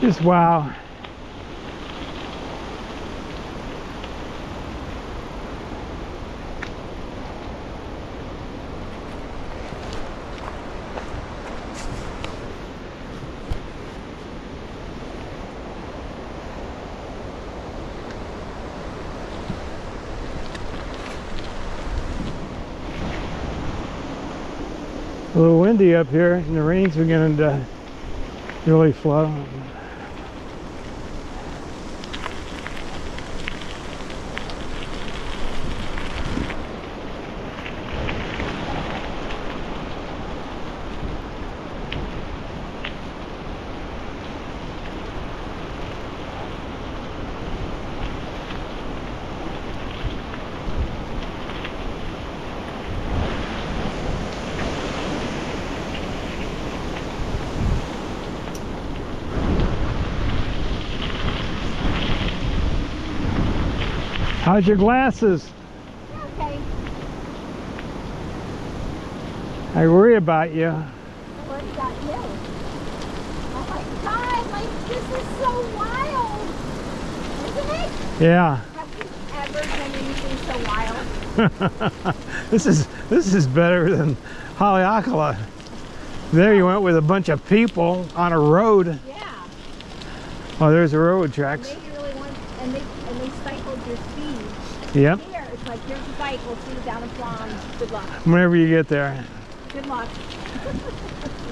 Just wow. A little windy up here, and the rain's beginning to really flow. How's your glasses? Okay. I worry about you. I worry about you. Oh my God, like this is so wild, isn't it? Yeah. Have you ever done anything so wild? This is better than Haleakala. There you went with a bunch of people on a road. Yeah. Oh, there's the road tracks. Maybe you really want, and they stifled your speed. Yep. Here, it's like here's the bike. We'll see you down in Plum. Good luck. Whenever you get there. Good luck.